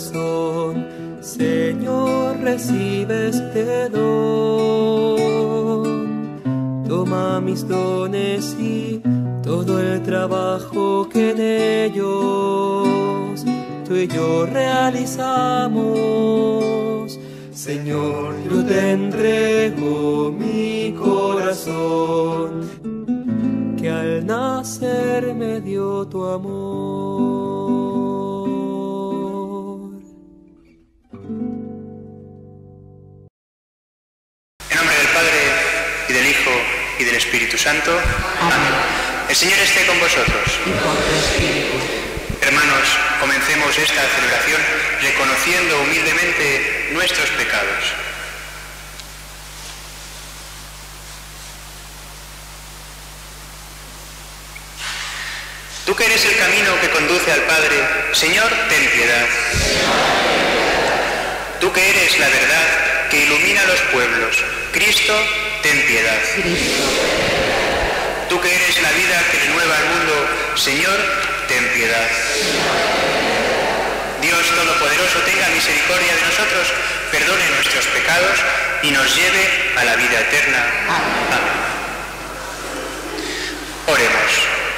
corazón. Señor, recibe este don. Toma mis dones y todo el trabajo que en ellos tú y yo realizamos. Señor, yo te entrego mi corazón, que al nacer me dio tu amor. En nombre del Padre, y del Hijo, y del Espíritu Santo. Amén. El Señor esté con vosotros. Y con tu espíritu. Hermanos, comencemos esta celebración reconociendo humildemente nuestros pecados. Tú que eres el camino que conduce al Padre, Señor, ten piedad. Tú que eres la verdad que ilumina a los pueblos, Cristo, ten piedad. Tú que eres la vida que renueva al mundo, Señor, ten piedad. Dios Todopoderoso tenga misericordia de nosotros, perdone nuestros pecados y nos lleve a la vida eterna. Amén. Oremos.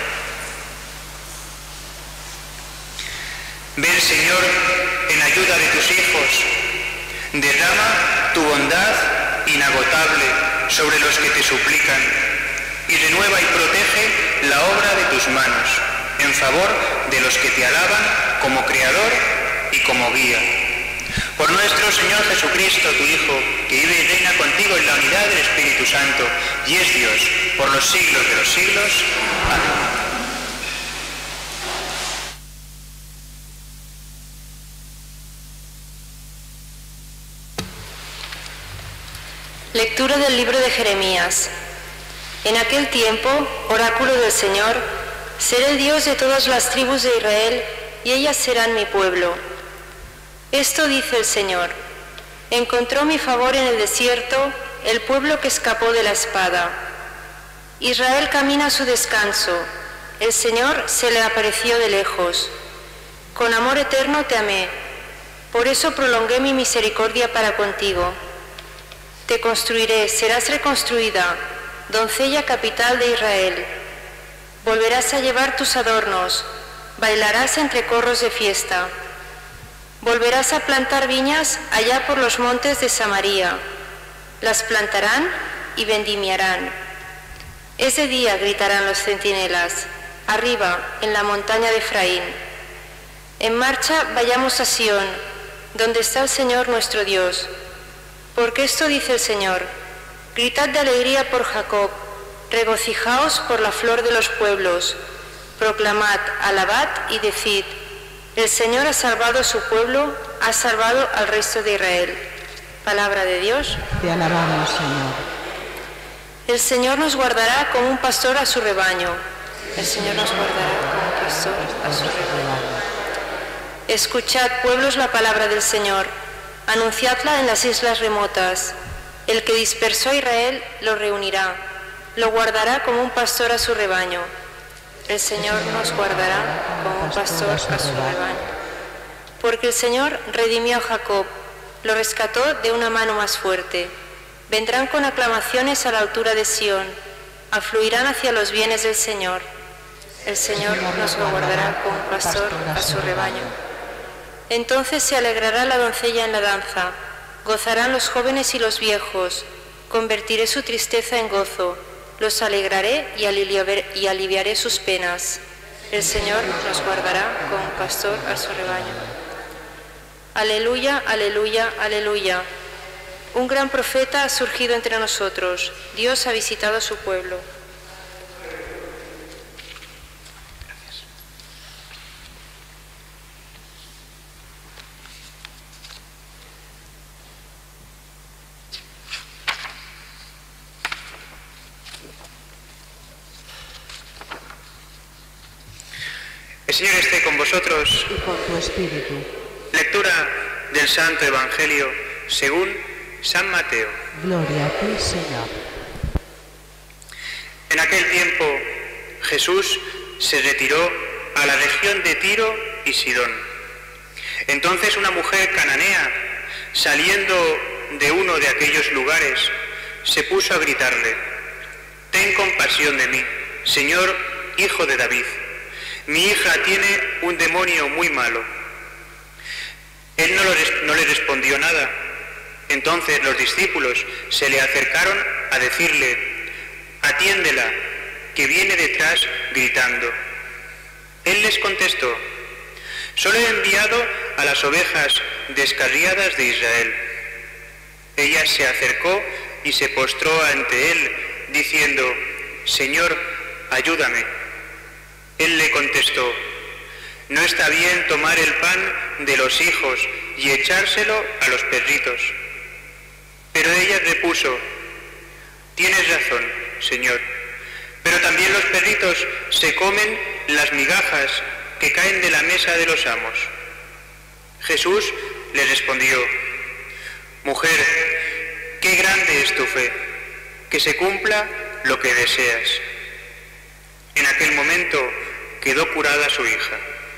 Ven, Señor, en ayuda de tus hijos. Derrama tu bondad inagotable sobre los que te suplican y renueva y protege la obra de tus manos en favor de los que te alaban como Creador y como guía. Por nuestro Señor Jesucristo, tu Hijo, que vive y reina contigo en la unidad del Espíritu Santo y es Dios por los siglos de los siglos. Amén. Lectura del libro de Jeremías. En aquel tiempo, oráculo del Señor, seré el Dios de todas las tribus de Israel, y ellas serán mi pueblo. Esto dice el Señor: encontró mi favor en el desierto el pueblo que escapó de la espada. Israel camina a su descanso, el Señor se le apareció de lejos. Con amor eterno te amé, por eso prolongué mi misericordia para contigo. Te construiré, serás reconstruida, doncella capital de Israel. Volverás a llevar tus adornos, bailarás entre corros de fiesta. Volverás a plantar viñas allá por los montes de Samaria. Las plantarán y vendimiarán. Es de día, gritarán los centinelas, arriba, en la montaña de Efraín. En marcha, vayamos a Sión, donde está el Señor nuestro Dios. Porque esto dice el Señor: gritad de alegría por Jacob, regocijaos por la flor de los pueblos, proclamad, alabad y decid: el Señor ha salvado a su pueblo, ha salvado al resto de Israel. Palabra de Dios. Te alabamos, Señor. El Señor nos guardará como un pastor a su rebaño. El Señor nos guardará como un pastor a su rebaño. Escuchad, pueblos, la palabra del Señor. Anunciadla en las islas remotas. El que dispersó a Israel lo reunirá, lo guardará como un pastor a su rebaño. El Señor nos guardará como un pastor a su rebaño. Porque el Señor redimió a Jacob, lo rescató de una mano más fuerte. Vendrán con aclamaciones a la altura de Sión, afluirán hacia los bienes del Señor. El Señor nos guardará como un pastor a su rebaño. Entonces se alegrará la doncella en la danza, gozarán los jóvenes y los viejos, convertiré su tristeza en gozo, los alegraré y aliviaré sus penas. El Señor nos guardará como un pastor a su rebaño. Aleluya, aleluya, aleluya. Un gran profeta ha surgido entre nosotros, Dios ha visitado a su pueblo. El Señor esté con vosotros. Y con tu espíritu. Lectura del Santo Evangelio según San Mateo. Gloria a ti, Señor. En aquel tiempo Jesús se retiró a la región de Tiro y Sidón. Entonces una mujer cananea, saliendo de uno de aquellos lugares, se puso a gritarle: «Ten compasión de mí, Señor, hijo de David. Mi hija tiene un demonio muy malo». Él no le respondió nada. Entonces los discípulos se le acercaron a decirle: «Atiéndela, que viene detrás gritando». Él les contestó: «Solo he enviado a las ovejas descarriadas de Israel». Ella se acercó y se postró ante él, diciendo: «Señor, ayúdame». Él le contestó: «No está bien tomar el pan de los hijos y echárselo a los perritos». Pero ella repuso: «Tienes razón, Señor, pero también los perritos se comen las migajas que caen de la mesa de los amos». Jesús le respondió: «Mujer, qué grande es tu fe, que se cumpla lo que deseas». En aquel momento quedó curada su hija.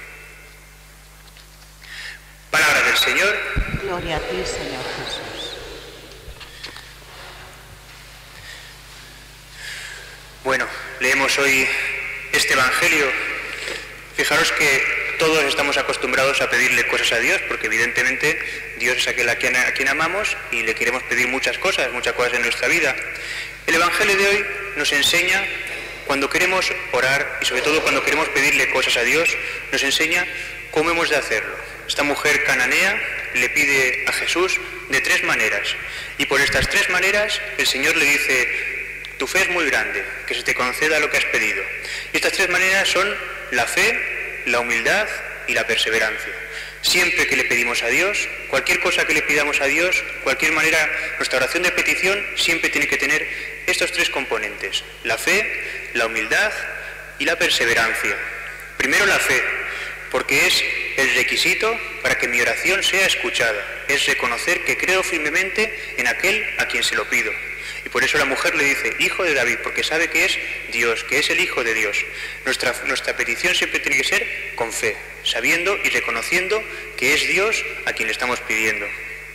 Palabra del Señor. Gloria a ti, Señor Jesús. Bueno, leemos hoy este Evangelio. Fijaros que todos estamos acostumbrados a pedirle cosas a Dios, porque evidentemente Dios es aquel a quien amamos y le queremos pedir muchas cosas en nuestra vida. El Evangelio de hoy nos enseña, cuando queremos orar y sobre todo cuando queremos pedirle cosas a Dios, nos enseña cómo hemos de hacerlo. Esta mujer cananea le pide a Jesús de 3 maneras, y por estas 3 maneras el Señor le dice: «Tu fe es muy grande, que se te conceda lo que has pedido». Y estas 3 maneras son la fe, la humildad y la perseverancia. Siempre que le pedimos a Dios, cualquier cosa que le pidamos a Dios, cualquier manera, nuestra oración de petición siempre tiene que tener estos 3 componentes: la fe, la humildad y la perseverancia. Primero la fe, porque es el requisito para que mi oración sea escuchada. Es reconocer que creo firmemente en aquel a quien se lo pido. Y por eso la mujer le dice: «Hijo de David», porque sabe que es Dios, que es el Hijo de Dios. Nuestra petición siempre tiene que ser con fe, sabiendo y reconociendo que es Dios a quien le estamos pidiendo.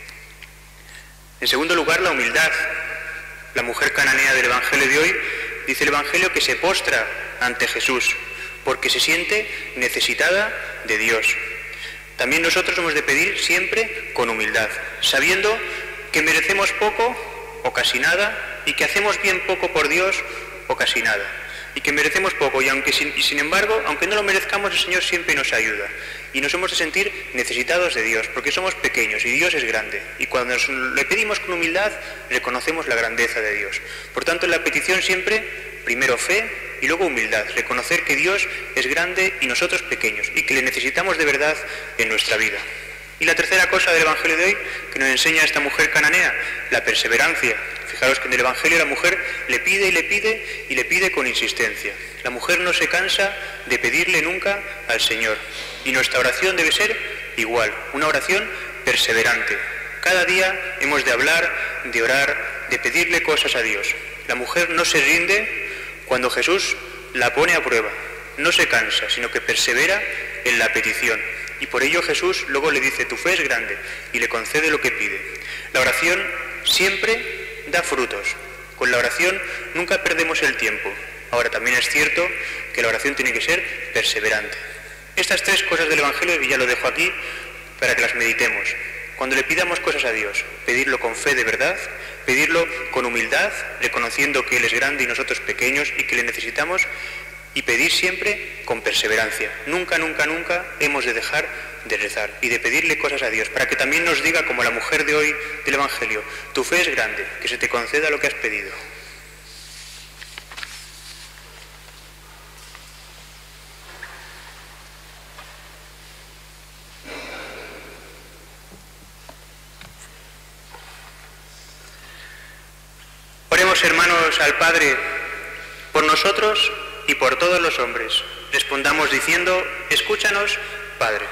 En segundo lugar, la humildad. La mujer cananea del Evangelio de hoy, dice el Evangelio, que se postra ante Jesús, porque se siente necesitada de Dios. También nosotros hemos de pedir siempre con humildad, sabiendo que merecemos poco o casi nada, y que hacemos bien poco por Dios o casi nada, y que merecemos poco, y sin embargo, aunque no lo merezcamos, el Señor siempre nos ayuda, y nos hemos de sentir necesitados de Dios, porque somos pequeños y Dios es grande, y cuando le pedimos con humildad, reconocemos la grandeza de Dios. Por tanto, en la petición siempre, primero fe y luego humildad, reconocer que Dios es grande y nosotros pequeños, y que le necesitamos de verdad en nuestra vida. Y la tercera cosa del Evangelio de hoy que nos enseña esta mujer cananea, la perseverancia. Fijaros que en el Evangelio la mujer le pide y le pide y le pide con insistencia. La mujer no se cansa de pedirle nunca al Señor. Y nuestra oración debe ser igual, una oración perseverante. Cada día hemos de hablar, de orar, de pedirle cosas a Dios. La mujer no se rinde cuando Jesús la pone a prueba. No se cansa, sino que persevera en la petición. Y por ello Jesús luego le dice: «Tu fe es grande», y le concede lo que pide. La oración siempre da frutos. Con la oración nunca perdemos el tiempo. Ahora, también es cierto que la oración tiene que ser perseverante. Estas 3 cosas del Evangelio, y ya lo dejo aquí para que las meditemos. Cuando le pidamos cosas a Dios, pedirlo con fe de verdad, pedirlo con humildad, reconociendo que Él es grande y nosotros pequeños y que le necesitamos, y pedir siempre con perseverancia. Nunca, nunca, nunca hemos de dejar de rezar y de pedirle cosas a Dios, para que también nos diga, como la mujer de hoy del Evangelio: «Tu fe es grande, que se te conceda lo que has pedido». Oremos, hermanos, al Padre por nosotros y por todos los hombres. Respondamos diciendo: «Escúchanos, Padre».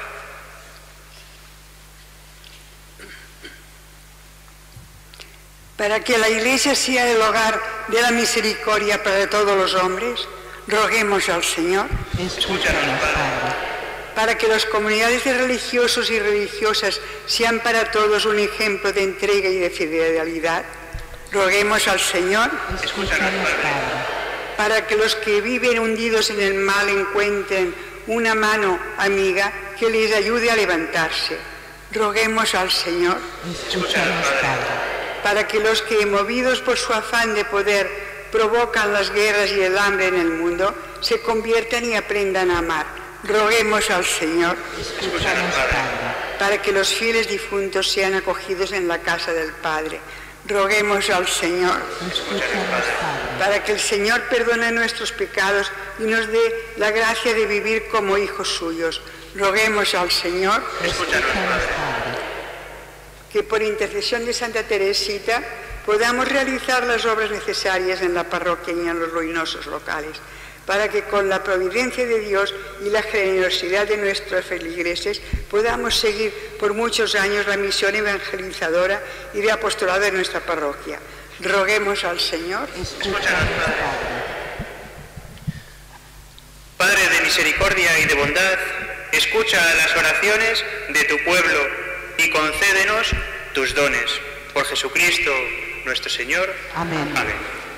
Para que la Iglesia sea el hogar de la misericordia para todos los hombres, roguemos al Señor. Escúchanos, Padre. para que las comunidades de religiosos y religiosas sean para todos un ejemplo de entrega y de fidelidad, roguemos al Señor. Escúchanos, Padre. Para que los que viven hundidos en el mal encuentren una mano amiga que les ayude a levantarse, roguemos al Señor. Escúchanos, Padre. Para que los que, movidos por su afán de poder, provocan las guerras y el hambre en el mundo, se conviertan y aprendan a amar, roguemos al Señor. Escúchanos, Padre. Para que los fieles difuntos sean acogidos en la casa del Padre, roguemos al Señor. Escúchanos, Padre. Para que el Señor perdone nuestros pecados y nos dé la gracia de vivir como hijos suyos, roguemos al Señor. Escúchanos, Padre. Que por intercesión de Santa Teresita podamos realizar las obras necesarias en la parroquia y en los ruinosos locales, para que con la providencia de Dios y la generosidad de nuestros feligreses podamos seguir por muchos años la misión evangelizadora y de apostolado de nuestra parroquia. Roguemos al Señor. Escúchanos, Padre. Padre de misericordia y de bondad, escucha las oraciones de tu pueblo y concédenos tus dones. Por Jesucristo nuestro Señor. Amén. Amén.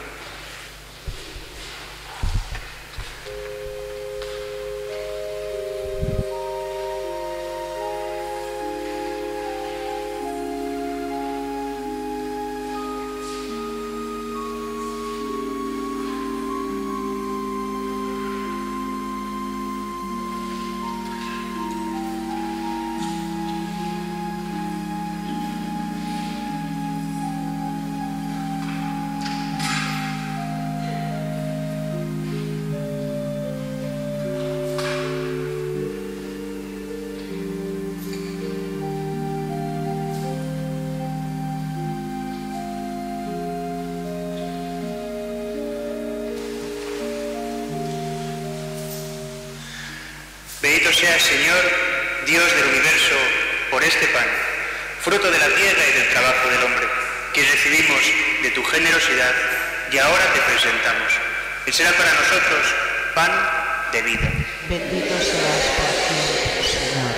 Bendito sea, Señor, Dios del universo, por este pan, fruto de la tierra y del trabajo del hombre, que recibimos de tu generosidad y ahora te presentamos. Él será para nosotros pan de vida. Bendito seas por siempre, Señor.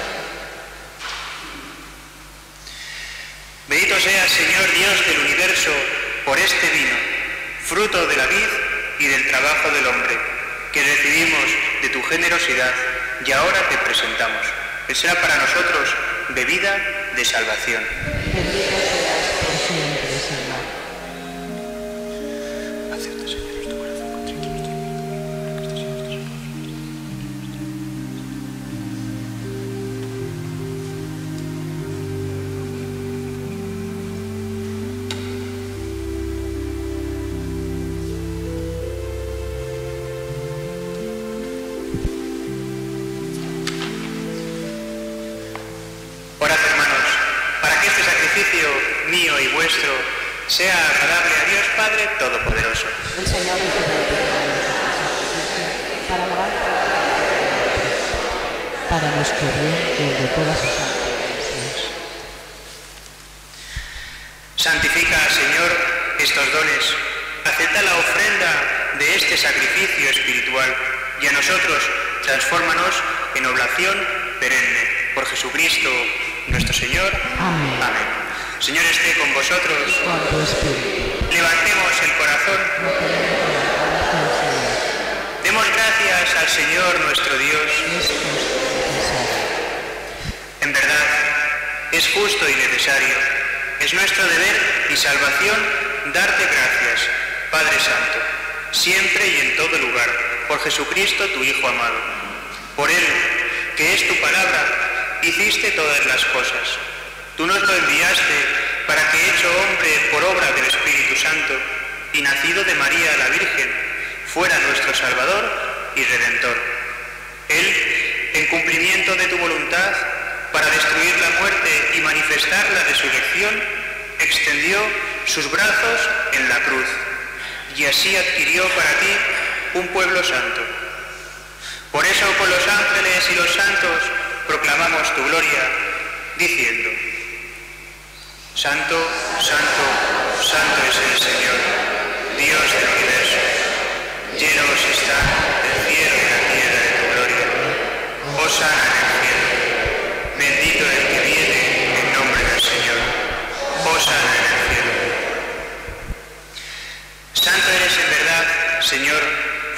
Bendito sea, Señor, Dios del universo, por este vino, fruto de la vid y del trabajo del hombre, que recibimos de tu generosidad y ahora te presentamos. Él será para nosotros bebida de salvación. Bendito seas por siempre, Señor. Acepta, Señor, nuestro corazón contrito, Orad, hermanos, para que este sacrificio mío y vuestro sea agradable a Dios Padre Todopoderoso. El Señor es para alabanza para nuestro bien y el de todas sus santas. Santifica, Señor, estos dones. Acepta la ofrenda de este sacrificio espiritual y a nosotros transfórmanos en oblación perenne. Por Jesucristo nuestro Señor. Amén. Amén. Señor esté con vosotros. Con tu espíritu. Levantemos el corazón. Demos gracias al Señor nuestro Dios. Es justo y necesario. En verdad, es justo y necesario. Es nuestro deber y salvación darte gracias, Padre Santo, siempre y en todo lugar, por Jesucristo tu Hijo amado. Por Él, que es tu palabra, hiciste todas las cosas. Tú nos lo enviaste para que, hecho hombre por obra del Espíritu Santo y nacido de María la Virgen, fuera nuestro Salvador y Redentor. Él, en cumplimiento de tu voluntad, para destruir la muerte y manifestar la resurrección, extendió sus brazos en la cruz y así adquirió para ti un pueblo santo. Por eso con los ángeles y los santos proclamamos tu gloria, diciendo: Santo, santo, santo es el Señor, Dios del universo. Llenos están el cielo y la tierra de tu gloria. Hosana en el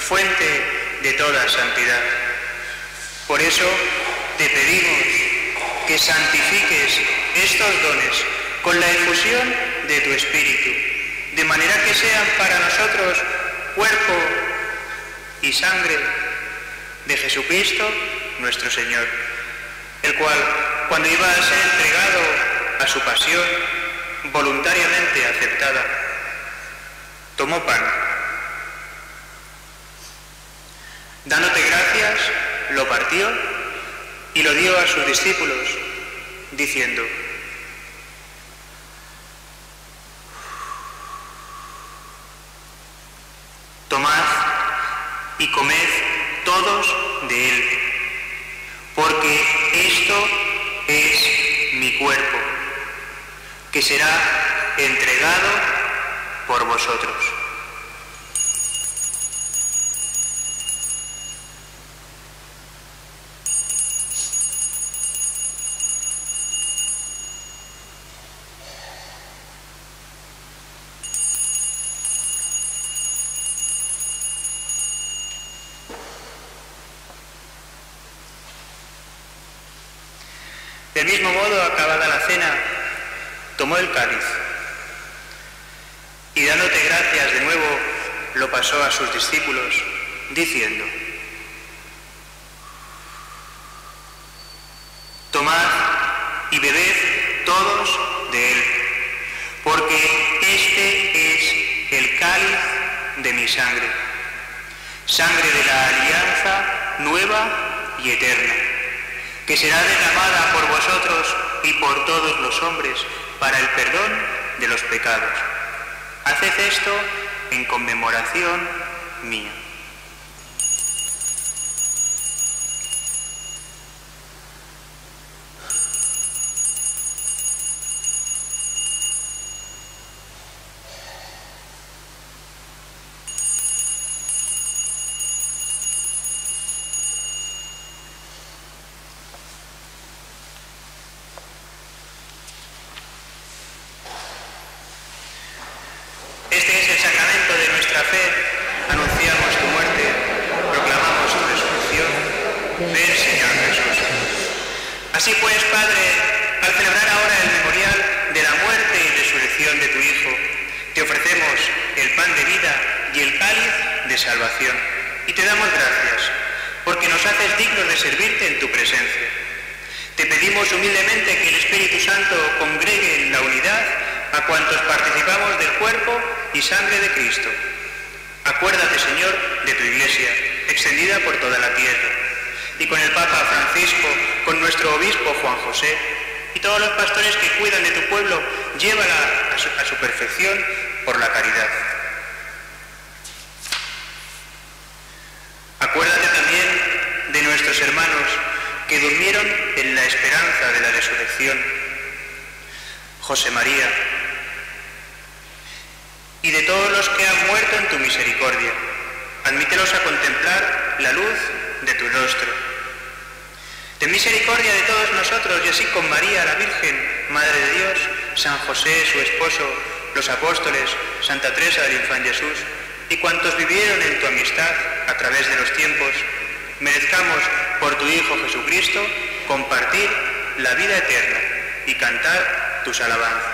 fuente de toda santidad. Por eso te pedimos que santifiques estos dones con la efusión de tu Espíritu, de manera que sean para nosotros cuerpo y sangre de Jesucristo nuestro Señor, el cual, cuando iba a ser entregado a su pasión voluntariamente aceptada, tomó pan. Dándote gracias, lo partió y lo dio a sus discípulos, diciendo: tomad y comed todos de él, porque esto es mi cuerpo, que será entregado por vosotros. Del mismo modo, acabada la cena, tomó el cáliz y, dándote gracias de nuevo, lo pasó a sus discípulos, diciendo: tomad y bebed todos de él, porque este es el cáliz de mi sangre, sangre de la alianza nueva y eterna, que será derramada por vosotros y por todos los hombres para el perdón de los pecados. Haced esto en conmemoración mía. Este es el sacramento de nuestra fe. Anunciamos tu muerte, proclamamos tu resurrección. Ven, Señor Jesús. Así pues, Padre, al celebrar ahora el memorial de la muerte y resurrección de tu Hijo, te ofrecemos el pan de vida y el cáliz de salvación. Y te damos gracias, porque nos haces dignos de servirte en tu presencia. Te pedimos humildemente que el Espíritu Santo congregue en la unidad a cuantos participamos del cuerpo y sangre de Cristo. Acuérdate, Señor, de tu Iglesia, extendida por toda la tierra, y con el Papa Francisco, con nuestro obispo Juan José, y todos los pastores que cuidan de tu pueblo, llévala a su perfección por la caridad. Acuérdate también de nuestros hermanos que durmieron en la esperanza de la resurrección. José María, y de todos los que han muerto en tu misericordia, admítelos a contemplar la luz de tu rostro. Ten misericordia de todos nosotros, y así con María, la Virgen, Madre de Dios, San José, su esposo, los apóstoles, Santa Teresa del Infante Jesús, y cuantos vivieron en tu amistad a través de los tiempos, merezcamos por tu Hijo Jesucristo compartir la vida eterna y cantar tus alabanzas.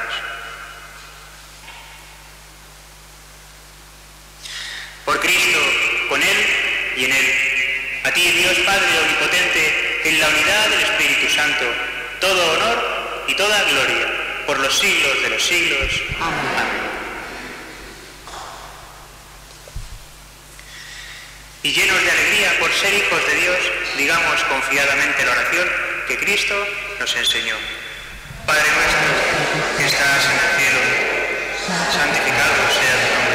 Por Cristo, con Él y en Él, a ti, Dios Padre Omnipotente, en la unidad del Espíritu Santo, todo honor y toda gloria, por los siglos de los siglos. Amén. Y llenos de alegría por ser hijos de Dios, digamos confiadamente la oración que Cristo nos enseñó. Padre nuestro, que estás en el cielo, santificado sea tu nombre.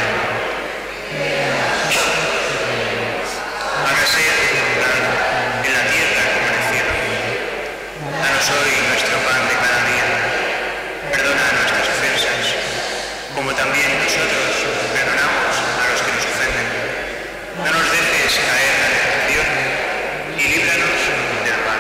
Hágase tu voluntad en la tierra como en el cielo. Danos hoy nuestro pan de cada día. Perdona nuestras ofensas, como también nosotros perdonamos a los que nos ofenden. No nos dejes caer en la tentación y líbranos del mal.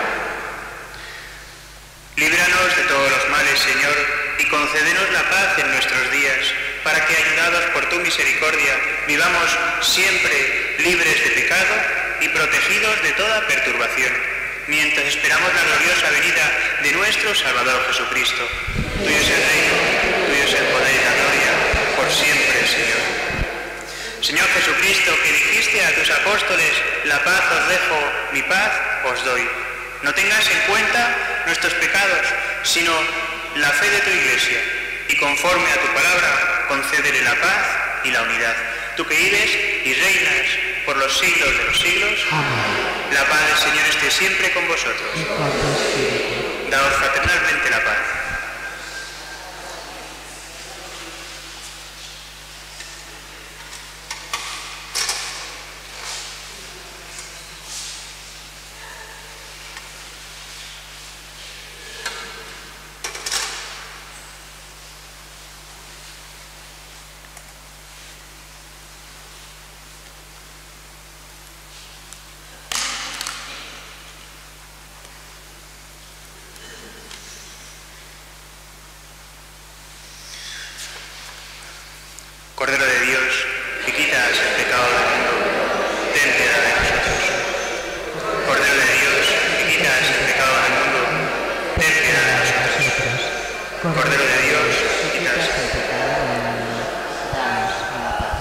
Líbranos de todos los males, Señor, y concédenos la paz en nuestros días, para que, ayudados por tu misericordia, vivamos siempre libres de pecado y protegidos de toda perturbación, mientras esperamos la gloriosa venida de nuestro Salvador Jesucristo. Tuyo es el reino, tuyo es el poder y la gloria, por siempre, Señor. Señor Jesucristo, que dijiste a tus apóstoles, la paz os dejo, mi paz os doy. No tengas en cuenta nuestros pecados, sino la fe de tu Iglesia, y conforme a tu palabra, concédele la paz y la unidad. Tú que vives y reinas por los siglos de los siglos, Amén. la paz del Señor esté siempre con vosotros. Y con tu espíritu. Daos fraternalmente la paz. Cordero de Dios, que quitas el pecado del mundo, ten piedad de nosotros. Cordero de Dios, que quitas el pecado del mundo, ten piedad de nosotros. Cordero de Dios, que quitas el pecado del mundo, danos la paz.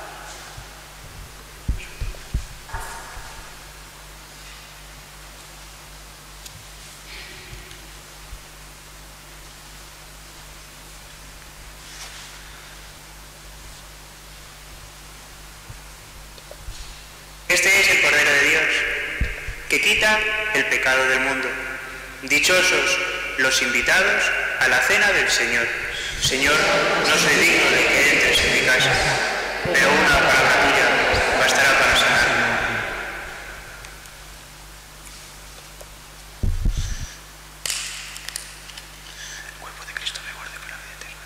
Este es el Cordero de Dios, que quita el pecado del mundo. Dichosos los invitados a la cena del Señor. Señor, no soy digno de que entres en mi casa, pero una palabra tuya bastará para sanarme. El cuerpo de Cristo me guarde para la vida eterna.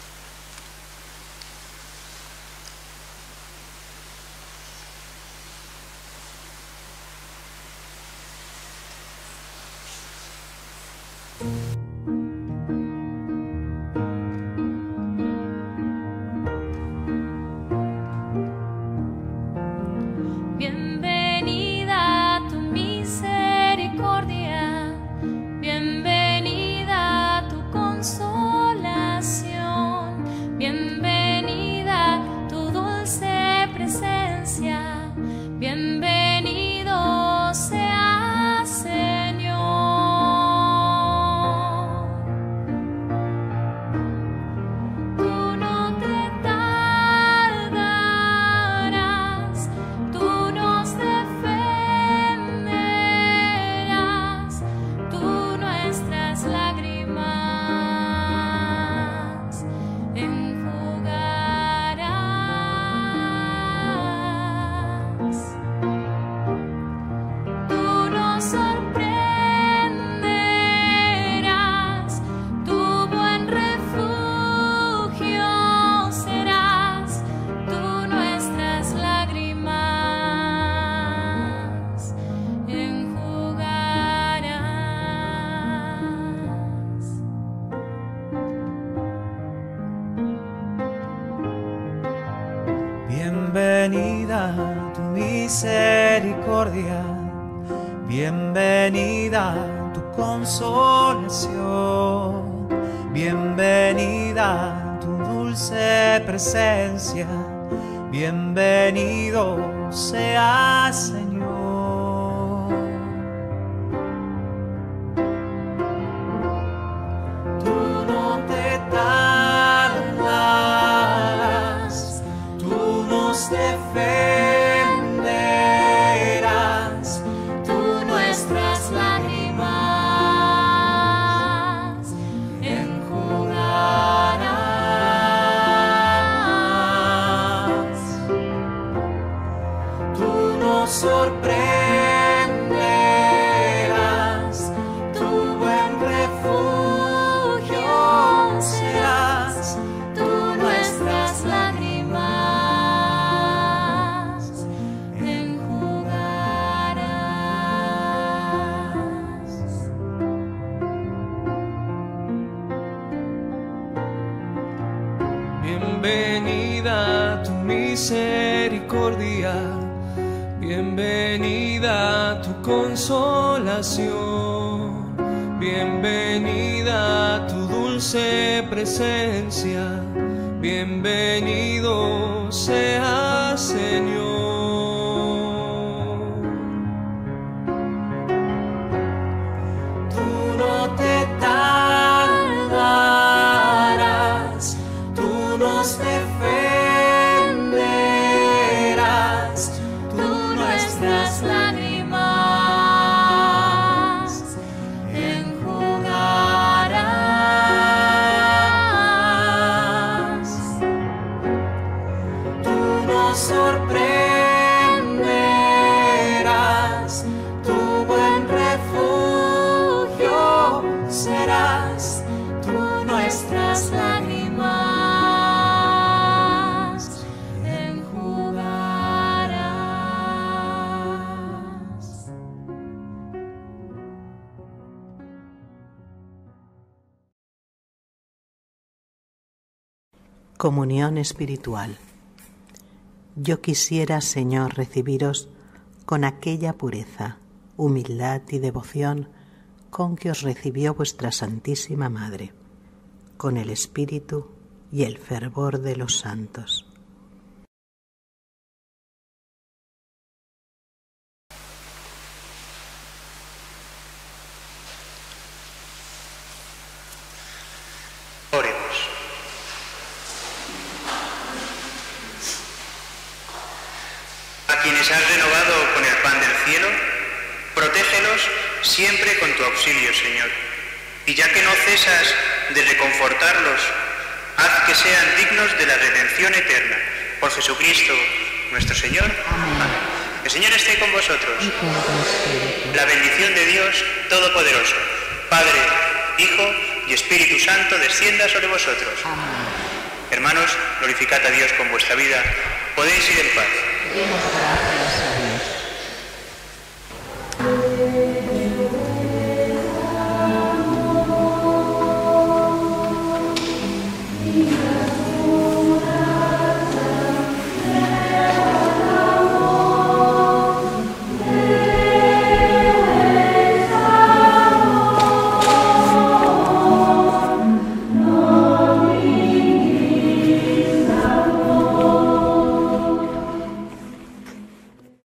Bienvenida tu misericordia, bienvenida tu consolación, bienvenida tu dulce presencia, bienvenido sea Señor. Tú no te tardarás, tú nos defenderás, tú nuestras lágrimas enjugarás. Tú nos sorprenderás, tu buen refugio serás, tú nuestras lágrimas enjugarás. Bienvenida tu misericordia, bienvenida tu consolación, bienvenida tu dulce presencia, bienvenido sea Señor. Tú no te tardarás, tú nos defenderás, Tú nuestras lágrimas enjugarás. tú nos sorprenderás, tu buen refugio serás, Tú nuestras lágrimas enjugarás. bienvenida bienvenida tu misericordia, bienvenida tu consolación, bienvenida tu dulce presencia, bienvenido sea Señor. Tú no te tardarás, tú nos defenderás, tú nuestras lágrimas enjugarás. Tú nos sorprenderás, tu buen refugio serás, tú nuestras lágrimas enjugarás. Comunión espiritual. Yo quisiera, Señor, recibiros con aquella pureza, humildad y devoción con que os recibió vuestra Santísima Madre, con el espíritu y el fervor de los santos. Oremos. A quienes has renovado con el pan del cielo, protégelos siempre con tu auxilio, Señor. Y ya que no cesas de reconfortarlos, haz que sean dignos de la redención eterna. Por Jesucristo, nuestro Señor. Amén. El Señor esté con vosotros. La bendición de Dios Todopoderoso, Padre, Hijo y Espíritu Santo, descienda sobre vosotros. Amén. Hermanos, glorificad a Dios con vuestra vida. Podéis ir en paz. Demos gracias a Dios.